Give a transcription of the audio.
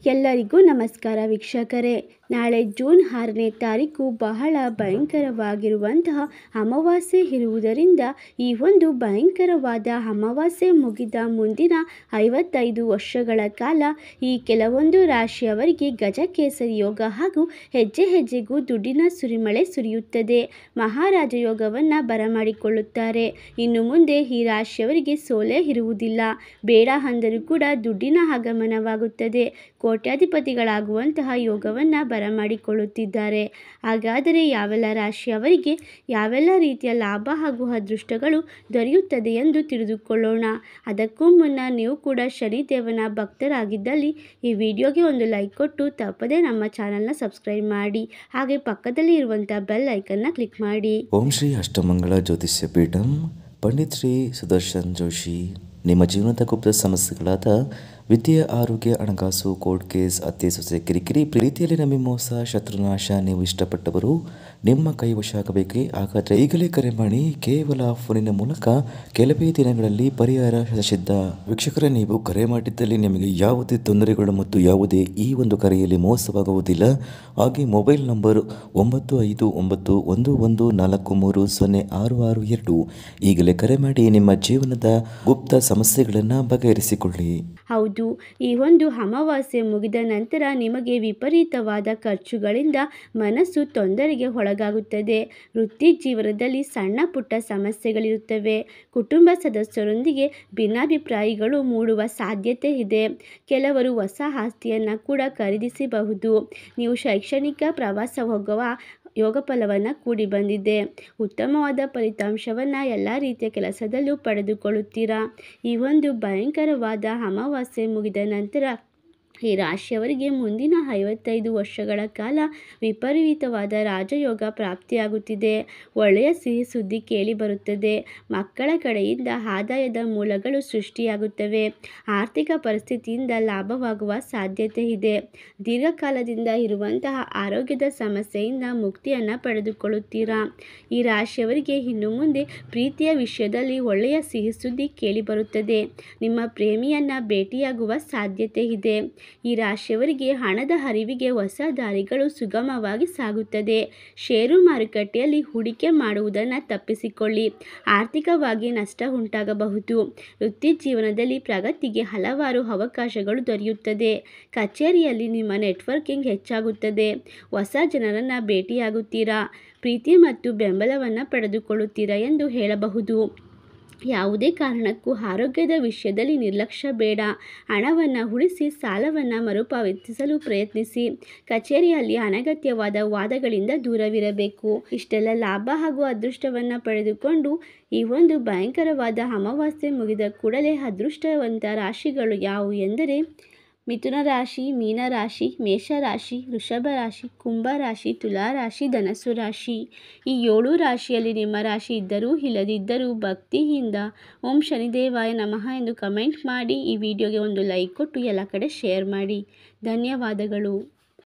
ಎಲ್ಲರಿಗೂ ನಮಸ್ಕಾರ ವೀಕ್ಷಕರೇ. ನಾಳೆ ಜೂನ್ 6ನೇ ತಾರೀಕು ಬಹಳ ಭಯಂಕರವಾಗಿರುವಂತಹ ಅಮಾವಾಸ್ಯೆ ಇರುವುದರಿಂದ ಈ ಒಂದು ಭಯಂಕರವಾದ ಅಮಾವಾಸ್ಯೆ ಮುಗಿದ ಮುಂದಿನ 55 ವರ್ಷಗಳ ಕಾಲ ಈ ಕೆಲವೊಂದು ರಾಶಿಯವರಿಗೆ ಗಜಕೇಸರಿ ಯೋಗ ಹಾಗೂ ಹೆಜ್ಜೆ ಹೆಜ್ಜೆಗೂ ದುಡ್ಡಿನ ಸುರಿಮಳೆ ಸುರಿಯುತ್ತದೆ. ಮಹಾರಾಜ ಯೋಗವನ್ನು ಬರಮಾಡಿಕೊಳ್ಳುತ್ತಾರೆ. ಇನ್ನು ಮುಂದೆ ಈ ರಾಶಿಯವರಿಗೆ ಸೋಲೇ ಇರುವುದಿಲ್ಲ. ಬೇಡ ಅಂದರೂ ಕೂಡ ದುಡ್ಡಿನ ಆಗಮನವಾಗುತ್ತದೆ. ಕೋಟ್ಯಾಧಿಪತಿಗಳಾಗುವಂತಹ ಯೋಗವನ್ನು ಬರಮಾಡಿಕೊಳ್ಳುತ್ತಿದ್ದಾರೆ. ಹಾಗಾದರೆ ಯಾವೆಲ್ಲ ರಾಶಿಯವರಿಗೆ ಯಾವೆಲ್ಲ ರೀತಿಯ ಲಾಭ ಹಾಗೂ ಅದೃಷ್ಟಗಳು ದೊರೆಯುತ್ತದೆ ಎಂದು ತಿಳಿದುಕೊಳ್ಳೋಣ. ಅದಕ್ಕೂ ಮುನ್ನ ನೀವು ಕೂಡ ಶನಿದೇವನ ಭಕ್ತರಾಗಿದ್ದಲ್ಲಿ ಈ ವಿಡಿಯೋಗೆ ಒಂದು ಲೈಕ್ ಕೊಟ್ಟು ತಪ್ಪದೇ ನಮ್ಮ ಚಾನಲ್ನ ಸಬ್ಸ್ಕ್ರೈಬ್ ಮಾಡಿ. ಹಾಗೆ ಪಕ್ಕದಲ್ಲಿ ಇರುವಂಥ ಬೆಲ್ ಐಕನ್ನ ಕ್ಲಿಕ್ ಮಾಡಿ. ಓಂ ಶ್ರೀ ಅಷ್ಟಮಂಗಳ ಜ್ಯೋತಿಷ್ಯ ಪೀಠಂ ಪಂಡಿತ್ ಶ್ರೀ ಸುದರ್ಶನ್ ಜೋಶಿ. ನಿಮ್ಮ ಜೀವನದ ಗುಪ್ತ ಸಮಸ್ಯೆಗಳಾದ ವಿದ್ಯೆ, ಆರೋಗ್ಯ, ಹಣಕಾಸು, ಕೋರ್ಟ್ ಕೇಸ್, ಅತ್ತೆ ಸೊಸೆ ಕಿರಿಕಿರಿ, ಪ್ರೀತಿಯಲ್ಲಿ ನಮಗೆ ಮೋಸ, ಶತ್ರುನಾಶ, ನೀವು ಇಷ್ಟಪಟ್ಟವರು ನಿಮ್ಮ ಕೈ ವಶ ಆಗಬೇಕೇ? ಹಾಗಾದರೆ ಈಗಲೇ ಕರೆ ಮಾಡಿ. ಕೇವಲ ಫೋನಿನ ಮೂಲಕ ಕೆಲವೇ ದಿನಗಳಲ್ಲಿ ಪರಿಹಾರ ಸಿದ್ಧ. ವೀಕ್ಷಕರೇ, ನೀವು ಕರೆ ಮಾಡಿದ್ದಲ್ಲಿ ನಿಮಗೆ ಯಾವುದೇ ತೊಂದರೆಗಳು ಮತ್ತು ಯಾವುದೇ ಈ ಒಂದು ಕರೆಯಲ್ಲಿ ಮೋಸವಾಗುವುದಿಲ್ಲ. ಹಾಗೆ ಮೊಬೈಲ್ ನಂಬರ್ 959114306662. ಈಗಲೇ ಕರೆ ಮಾಡಿ ನಿಮ್ಮ ಜೀವನದ ಗುಪ್ತ ಸಮಸ್ಯೆಗಳನ್ನು ಬಗೆಹರಿಸಿಕೊಳ್ಳಿ. ಹೌದು, ಈ ಒಂದು ಅಮಾವಾಸ್ಯೆ ಮುಗಿದ ನಂತರ ನಿಮಗೆ ವಿಪರೀತವಾದ ಖರ್ಚುಗಳಿಂದ ಮನಸ್ಸು ತೊಂದರೆಗೆ ಒಳಗಾಗುತ್ತದೆ. ವೃತ್ತಿ ಜೀವನದಲ್ಲಿ ಸಣ್ಣ ಪುಟ್ಟ ಸಮಸ್ಯೆಗಳಿರುತ್ತವೆ. ಕುಟುಂಬ ಸದಸ್ಯರೊಂದಿಗೆ ಭಿನ್ನಾಭಿಪ್ರಾಯಗಳು ಮೂಡುವ ಸಾಧ್ಯತೆ ಇದೆ. ಕೆಲವರು ಹೊಸ ಆಸ್ತಿಯನ್ನು ಕೂಡ ಖರೀದಿಸಬಹುದು. ನೀವು ಶೈಕ್ಷಣಿಕ ಪ್ರವಾಸ ಹೋಗುವ ಯೋಗ ಫಲವನ್ನು ಕೂಡಿ ಬಂದಿದೆ. ಉತ್ತಮವಾದ ಫಲಿತಾಂಶವನ್ನು ಎಲ್ಲ ರೀತಿಯ ಕೆಲಸದಲ್ಲೂ ಪಡೆದುಕೊಳ್ಳುತ್ತೀರಾ. ಈ ಒಂದು ಭಯಂಕರವಾದ ಅಮಾವಾಸ್ಯೆ ಮುಗಿದ ನಂತರ ಈ ರಾಶಿಯವರಿಗೆ ಮುಂದಿನ 55 ವರ್ಷಗಳ ಕಾಲ ವಿಪರೀತವಾದ ರಾಜಯೋಗ ಪ್ರಾಪ್ತಿಯಾಗುತ್ತಿದೆ. ಒಳ್ಳೆಯ ಸಿಹಿ ಸುದ್ದಿ ಕೇಳಿ ಬರುತ್ತದೆ. ಮಕ್ಕಳ ಕಡೆಯಿಂದ ಆದಾಯದ ಮೂಲಗಳು ಸೃಷ್ಟಿಯಾಗುತ್ತವೆ. ಆರ್ಥಿಕ ಪರಿಸ್ಥಿತಿಯಿಂದ ಲಾಭವಾಗುವ ಸಾಧ್ಯತೆ ಇದೆ. ದೀರ್ಘಕಾಲದಿಂದ ಇರುವಂತಹ ಆರೋಗ್ಯದ ಸಮಸ್ಯೆಯಿಂದ ಮುಕ್ತಿಯನ್ನು ಪಡೆದುಕೊಳ್ಳುತ್ತೀರಾ. ಈ ರಾಶಿಯವರಿಗೆ ಇನ್ನು ಮುಂದೆ ಪ್ರೀತಿಯ ವಿಷಯದಲ್ಲಿ ಒಳ್ಳೆಯ ಸಿಹಿ ಸುದ್ದಿ ಕೇಳಿ ಬರುತ್ತದೆ. ನಿಮ್ಮ ಪ್ರೇಮಿಯನ್ನು ಭೇಟಿಯಾಗುವ ಸಾಧ್ಯತೆ ಇದೆ. ಈ ರಾಶಿಯವರಿಗೆ ಹಣದ ಹರಿವಿಗೆ ಹೊಸ ದಾರಿಗಳು ಸುಗಮವಾಗಿ ಸಾಗುತ್ತದೆ. ಷೇರು ಮಾರುಕಟ್ಟೆಯಲ್ಲಿ ಹೂಡಿಕೆ ಮಾಡುವುದನ್ನು ತಪ್ಪಿಸಿಕೊಳ್ಳಿ. ಆರ್ಥಿಕವಾಗಿ ನಷ್ಟ ಉಂಟಾಗಬಹುದು. ವೃತ್ತಿ ಜೀವನದಲ್ಲಿ ಪ್ರಗತಿಗೆ ಹಲವಾರು ಅವಕಾಶಗಳು ದೊರೆಯುತ್ತದೆ. ಕಚೇರಿಯಲ್ಲಿ ನಿಮ್ಮ ನೆಟ್ವರ್ಕಿಂಗ್ ಹೆಚ್ಚಾಗುತ್ತದೆ. ಹೊಸ ಜನರನ್ನು ಭೇಟಿಯಾಗುತ್ತೀರಾ. ಪ್ರೀತಿ ಮತ್ತು ಬೆಂಬಲವನ್ನು ಪಡೆದುಕೊಳ್ಳುತ್ತೀರಾ ಎಂದು ಹೇಳಬಹುದು. ಯಾವುದೇ ಕಾರಣಕ್ಕೂ ಆರೋಗ್ಯದ ವಿಷಯದಲ್ಲಿ ನಿರ್ಲಕ್ಷ್ಯ ಬೇಡ. ಹಣವನ್ನು ಉಳಿಸಿ ಸಾಲವನ್ನು ಮರುಪಾವತಿಸಲು ಪ್ರಯತ್ನಿಸಿ. ಕಚೇರಿಯಲ್ಲಿ ಅನಗತ್ಯವಾದ ವಾದಗಳಿಂದ ದೂರವಿರಬೇಕು. ಇಷ್ಟೆಲ್ಲ ಲಾಭ ಹಾಗೂ ಅದೃಷ್ಟವನ್ನು ಪಡೆದುಕೊಂಡು ಈ ಒಂದು ಭಯಂಕರವಾದ ಅಮಾವಾಸ್ಯೆ ಮುಗಿದ ಕೂಡಲೇ ಅದೃಷ್ಟವಂತ ರಾಶಿಗಳು ಯಾವುವು ಎಂದರೆ ಮಿಥುನ ರಾಶಿ, ಮೀನ ರಾಶಿ, ಮೇಷರಾಶಿ, ವೃಷಭ ರಾಶಿ, ಕುಂಭ ರಾಶಿ, ತುಲಾ ರಾಶಿ, ಧನಸ್ಸು ರಾಶಿ. ಈ 7 ರಾಶಿಯಲ್ಲಿ ನಿಮ್ಮ ರಾಶಿ ಇದ್ದರೂ ಇಲ್ಲದಿದ್ದರೂ ಭಕ್ತಿಯಿಂದ ಓಂ ಶನಿದೇವಾಯ ನಮಃ ಎಂದು ಕಮೆಂಟ್ ಮಾಡಿ. ಈ ವಿಡಿಯೋಗೆ ಒಂದು ಲೈಕ್ ಕೊಟ್ಟು ಎಲ್ಲ ಕಡೆ ಶೇರ್ ಮಾಡಿ. ಧನ್ಯವಾದಗಳು.